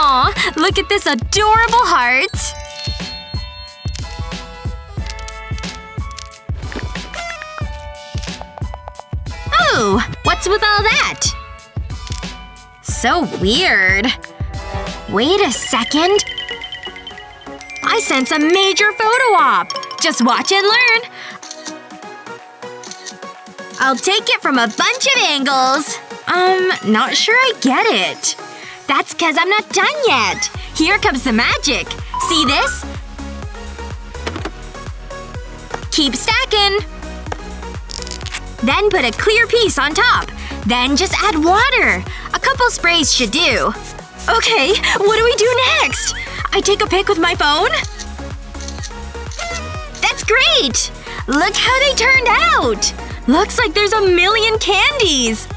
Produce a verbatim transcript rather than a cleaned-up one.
Aw, look at this adorable heart. Oh, what's with all that? So weird. Wait a second. I sense a major photo op. Just watch and learn. I'll take it from a bunch of angles. Um, not sure I get it. That's cause I'm not done yet. Here comes the magic. See this? Keep stacking. Then put a clear piece on top. Then just add water. A couple sprays should do. Okay, what do we do next? I take a pic with my phone? That's great! Look how they turned out! Looks like there's a million candies!